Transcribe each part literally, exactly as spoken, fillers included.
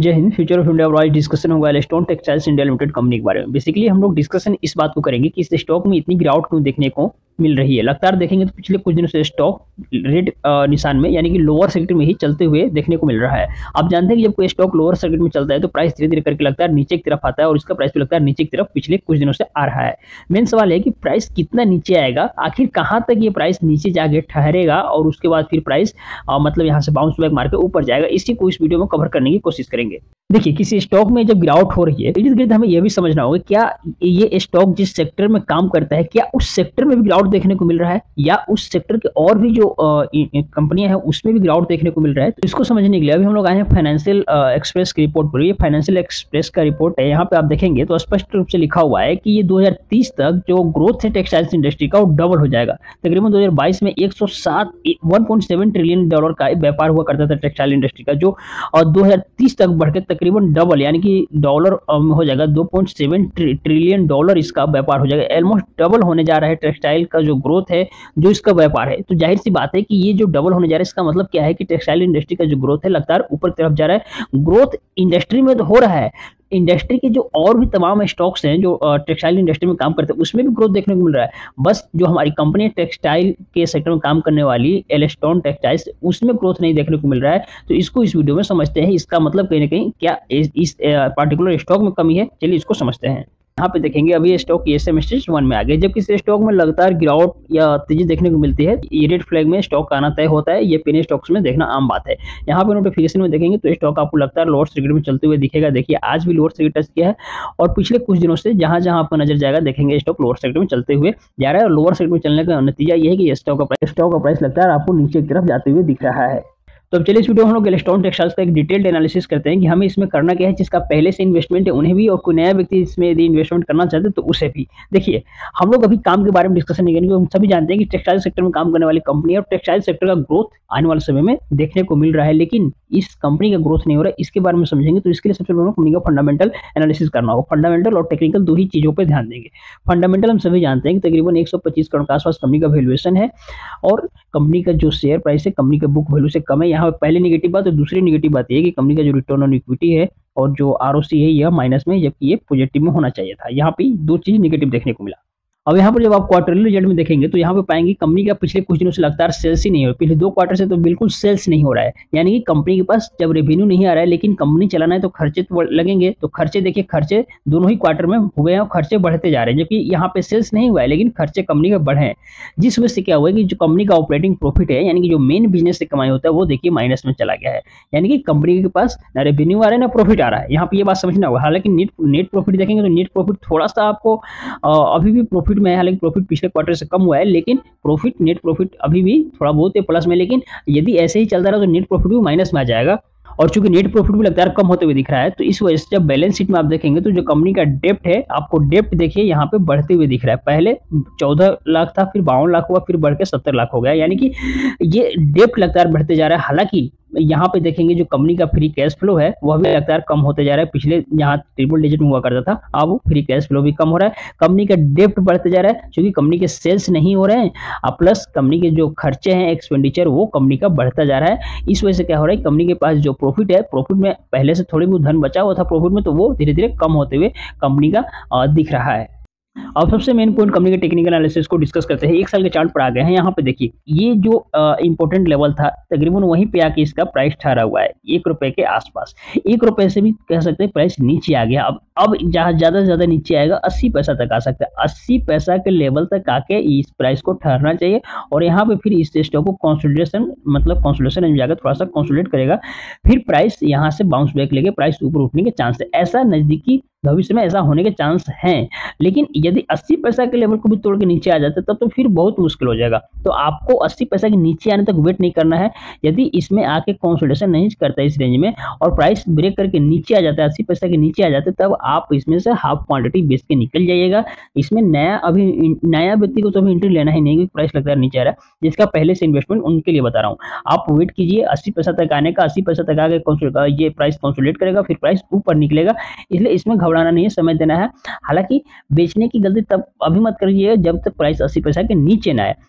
जय हिंद। Future of India आज डिस्कशन होगा Alstone textiles India limited company के बारे में। बेसिकली हम लोग डिस्कशन इस बात को करेंगे कि इस स्टॉक में इतनी गिरावट क्यों देखने को मिल रही है। लगातार देखेंगे तो पिछले कुछ दिनों से स्टॉक रेड निशान में यानी कि लोअर सेक्टर में ही चलते हुए देखने को मिल रहा है। आप जानते हैं कि जब कोई स्टॉक लोअर सेक्टर में चलता है तो प्राइस धीरे धीरे करके लगातार नीचे की तरफ आता है और इसका प्राइस भी लगातार नीचे की तरफ पिछले कुछ दिनों से आ रहा है। मेन सवाल है कि प्राइस कितना नीचे आएगा, आखिर कहां तक ये प्राइस नीचे जाके ठहरेगा और उसके बाद फिर प्राइस मतलब यहाँ से बाउंस बैक मार के ऊपर जाएगा। इसी को इस वीडियो में कवर करने की कोशिश करेंगे। देखिए, किसी स्टॉक में जब गिरावट हो रही है इर्द गिर्द हमें यह भी समझना होगा क्या ये स्टॉक जिस सेक्टर में काम करता है क्या उस सेक्टर में भी गिरावट देखने को मिल रहा है या उस सेक्टर के और भी जो कंपनियां हैं उसमें भी गिरावट देखने को मिल रहा है। तो इसको समझने के लिए अभी हम लोग आए हैं फाइनेंशियल एक्सप्रेस की रिपोर्ट पर। ये फाइनेंशियल एक्सप्रेस का रिपोर्ट है। यहाँ पे आप देखेंगे तो स्पष्ट रूप से लिखा हुआ है कि ये दो हज़ार तीस तक जो ग्रोथ है टेक्सटाइल्स इंडस्ट्री का वो डबल हो जाएगा। तकरीबन दो हज़ार बाईस में एक सौ सात एक पॉइंट सात ट्रिलियन डॉलर का व्यापार हुआ करता था टेक्सटाइल इंडस्ट्री का, जो और दो हज़ार तीस तक बढ़कर तकरीबन डबल यानी कि डॉलर हो जाएगा दो पॉइंट सात ट्रिलियन डॉलर इसका व्यापार हो जाएगा। ऑलमोस्ट डबल होने जा रहा है टेक्सटाइल का जो ग्रोथ है, जो इसका व्यापार है। तो जाहिर सी बात है कि ये जो डबल होने जा रहा है इसका मतलब क्या है कि टेक्सटाइल इंडस्ट्री का जो ग्रोथ है लगातार ऊपर की तरफ जा रहा है। ग्रोथ इंडस्ट्री में तो हो रहा है, इंडस्ट्री के जो और भी तमाम स्टॉक्स हैं जो टेक्सटाइल इंडस्ट्री में काम करते हैं उसमें भी ग्रोथ देखने को मिल रहा है। बस जो हमारी कंपनी टेक्सटाइल के सेक्टर में काम करने वाली एल्स्टोन टेक्सटाइल्स उसमें ग्रोथ नहीं देखने को मिल रहा है। तो इसको इस वीडियो में समझते हैं। इसका मतलब कहीं ना कहीं क्या इस, इस पार्टिकुलर स्टॉक में कमी है, चलिए इसको समझते हैं। यहाँ पे देखेंगे अभी stock S M stage one में आ गए। जब किसी स्टॉक में लगातार गिरावट या तेजी देखने को मिलती है ये रेड फ्लैग में स्टॉक आना तय होता है। ये पेनी स्टॉक्स में देखना आम बात है। यहाँ पे नोटिफिकेशन में देखेंगे तो स्टॉक आपको लगातार लोअर सर्किट में चलते हुए दिखेगा। देखिए आज भी लोअर सर्किट टच किया है और पिछले कुछ दिनों से जहां जहां आपको नजर जाएगा देखेंगे स्टॉक लोअर सर्किट में चलते हुए जा रहा है। और लोअर सर्किट में चलने का नतीजा ये है कि स्टॉक का प्राइस स्टॉक का प्राइस लगातार आपको नीचे की तरफ जाते हुए दिख रहा है। तो अब चलिए इस वीडियो में हम लोग एल्स्टोन टेक्सटाइल्स का एक डिटेल्ड एनालिसिस करते हैं कि हमें इसमें करना क्या है। जिसका पहले से इन्वेस्टमेंट है उन्हें भी और कोई नया व्यक्ति इसमें यदि इन्वेस्टमेंट करना चाहते तो उसे भी। देखिए, हम लोग अभी काम के बारे में डिस्कशन नहीं करेंगे। हम सभी जानते हैं कि टेक्सटाइल सेक्टर में काम करने वाली कंपनी है और टेक्सटाइल सेक्टर का ग्रोथ आने वाले समय में देखने को मिल रहा है, लेकिन इस कंपनी का ग्रोथ नहीं हो रहा है। इसके बारे में समझेंगे तो इसके लिए सबसे पहले कंपनी का फंडामेंटल एनालिसिस करना होगा। फंडामेंटल और टेक्निकल दो ही चीजों पर ध्यान देंगे। फंडामेंटल हम सभी जानते हैं कि तकरीबन एक सौ पच्चीस करोड़ के आसपास कंपनी का वैल्यूएशन है और कंपनी का जो शेयर प्राइस है कंपनी के बुक वैल्यू से कम है। यहाँ पहले निगेटिव बात। तो दूसरी नेगेटिव बात यह है कि कंपनी का जो रिटर्न ऑन इक्विटी है और जो आरओसी है यह माइनस में, जबकि ये पॉजिटिव में होना चाहिए था। यहाँ पे दो चीज नेगेटिव देखने को मिला। अब यहाँ पर जब आप क्वार्टरली रिजल्ट में देखेंगे तो यहाँ पे पाएंगे कंपनी का पिछले कुछ दिनों से लगातार सेल्स ही नहीं हो रहा। पिछले दो क्वार्टर से तो बिल्कुल सेल्स नहीं हो रहा है, यानी कि कंपनी के पास जब रेवेन्यू नहीं आ रहा है लेकिन कंपनी चलाना है तो खर्चे तो लगेंगे। तो खर्चे देखिए, खर्चे दोनों ही क्वार्टर में हुए हैं और खर्चे बढ़ते जा रहे हैं, जबकि यहाँ पे सेल्स नहीं हुआ है लेकिन खर्चे कंपनी के बढ़े हैं। जिस वजह से क्या हुआ है कि जो कंपनी का ऑपरेटिंग प्रॉफिट है यानी कि जो मेन बिजनेस से कमाई होता है वो देखिए माइनस में चला गया है। यानी कि कंपनी के पास ना रेवेन्यू आ रहा है ना प्रॉफिट आ रहा है। यहाँ पे ये बात समझना होगा। हालांकि नेट नेट प्रॉफिट देखेंगे तो नेट प्रॉफिट थोड़ा सा आपको अभी भी प्रॉफिट में है, हालांकि प्रॉफिट पिछले क्वार्टर से कम हुआ है, लेकिन प्रॉफिट नेट प्रॉफिट अभी भी थोड़ा बहुत है प्लस में। लेकिन यदि ऐसे ही चलता रहा तो नेट प्रॉफिट भी माइनस में आ जाएगा और चूंकि नेट प्रॉफिट भी लगातार कम होते हुए दिख रहा है तो इस वजह से जब बैलेंस शीट में आप देखेंगे तो जो कंपनी का डेप्ट है आपको डेप्ट देखिए यहाँ पे बढ़ते हुए दिख रहा है। पहले चौदह लाख था, फिर बावन लाख हुआ, फिर बढ़ के सत्तर लाख हो गया। यानी कि ये डेप्ट लगातार बढ़ते जा रहा है। हालांकि यहाँ पे देखेंगे जो कंपनी का फ्री कैश फ्लो है वह भी लगातार कम होते जा रहा है। पिछले यहाँ ट्रिपल डिजिट में हुआ करता था, अब फ्री कैश फ्लो भी कम हो रहा है। कंपनी का डेप्ट बढ़ते जा रहा है क्योंकि कंपनी के सेल्स नहीं हो रहे हैं, और प्लस कंपनी के जो खर्चे हैं एक्सपेंडिचर वो कंपनी का बढ़ता जा रहा है। इस वजह से क्या हो रहा है, कंपनी के पास जो प्रॉफिट है, प्रॉफिट में पहले से थोड़ी बहुत धन बचा हुआ था प्रॉफिट में, तो वो धीरे धीरे कम होते हुए कंपनी का दिख रहा है। अब सबसे मेन पॉइंट कंपनी के टेक्निकल एनालिसिस को डिस्कस करते हैं। एक साल के चार्ट पर आ गए हैं। यहाँ पे देखिए ये जो इंपॉर्टेंट लेवल था तकरीबन वहीं पे आके इसका प्राइस ठहरा हुआ है एक रुपए के आसपास। एक रुपए से भी कह सकते हैं प्राइस नीचे आ गया। अब अब जहाँ ज्यादा से ज्यादा नीचे आएगा अस्सी पैसा तक आ सकता है। अस्सी पैसा के लेवल तक आके इस प्राइस को ठहरना चाहिए और यहाँ पे फिर इस स्टॉक को कंसोलिडेशन मतलब कंसोलिडेशन में जाकर थोड़ा सा कंसोलिडेट करेगा, फिर प्राइस यहाँ से बाउंस बैक लेके प्राइस ऊपर उठने के चांस है। ऐसा नजदीकी भविष्य में ऐसा होने के चांस हैं, लेकिन यदि अस्सी पैसा के लेवल को भी तोड़ के नीचे आ जाते तब तो फिर बहुत मुश्किल हो जाएगा। तो आपको अस्सी पैसा के नीचे आने तक वेट नहीं करना है। यदि इसमें आके कंसोलिडेशन नहीं करता है इस रेंज में और प्राइस ब्रेक करके नीचे आ जाता है, अस्सी पैसा के नीचे आ जाते हैं, तब आप इसमें से हाफ क्वांटिटी बेच के निकल जाइएगा। इसमें नया अभी नया व्यक्ति को तो अभी एंट्री लेना ही नहीं क्योंकि प्राइस लगातार नीचे आ रहा है। जिसका पहले से इन्वेस्टमेंट उनके लिए बता रहा हूँ, आप वेट कीजिए अस्सी पैसा तक आने का। अस्सी पैसा तक आके ये प्राइस कंसोलिडेट करेगा, फिर प्राइस ऊपर निकलेगा। इसलिए इसमें घबराना नहीं है, समय देना है। हालांकि बेचने की गलती तब अभी मत करिए जब तक प्राइस अस्सी पैसा के नीचे ना आए।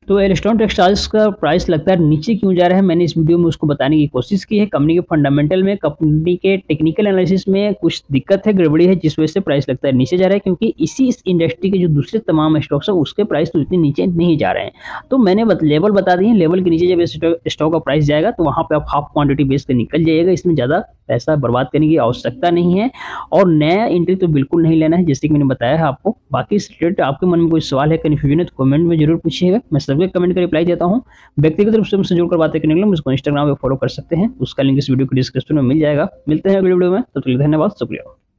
तो एल्स्टॉन टेक्सटाइल्स का प्राइस लगता है नीचे क्यों जा रहा है, मैंने इस वीडियो में उसको बताने की कोशिश की है। कंपनी के फंडामेंटल में, कंपनी के टेक्निकल एनालिसिस में कुछ दिक्कत है, गड़बड़ी है, जिस वजह से प्राइस लगता है नीचे जा रहा है, क्योंकि इसी इस इंडस्ट्री के जो दूसरे तमाम स्टॉक्स है उसके प्राइस तो इतने नीचे नहीं जा रहे हैं। तो मैंने बत, लेवल बता दिए, लेवल के नीचे जब स्टॉक का प्राइस जाएगा तो वहाँ पे आप हाफ क्वांटिटी बेच कर निकल जाइएगा। इसमें ज़्यादा पैसा बर्बाद करने की आवश्यकता नहीं है और नया एंट्री तो बिल्कुल नहीं लेना है, जैसे कि मैंने बताया है आपको। बाकी इस रिलेटेड आपके मन में कोई सवाल है, कन्फ्यूजन है, तो कमेंट में जरूर पूछिएगा, मैं सबके कमेंट का रिप्लाई देता हूँ। व्यक्तिगत रूप से मुझसे जुड़कर बातें करने के लिए मुझको इंस्टाग्राम पे फॉलो कर सकते हैं, उसका लिंक इस वीडियो के डिस्क्रिप्शन में मिल जाएगा। मिलते हैं अगले वीडियो में, तो धन्यवाद, शुक्रिया।